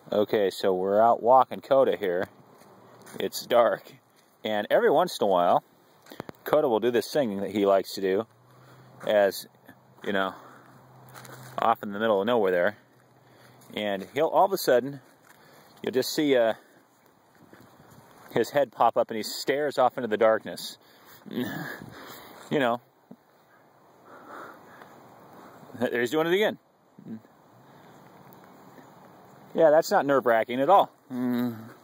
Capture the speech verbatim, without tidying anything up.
Okay, so we're out walking Coda here. It's dark, and every once in a while, Coda will do this thing that he likes to do, as, you know, off in the middle of nowhere there, and he'll all of a sudden, you'll just see uh, his head pop up, and he stares off into the darkness. You know, there he's doing it again. Yeah, that's not nerve-wracking at all. Mm.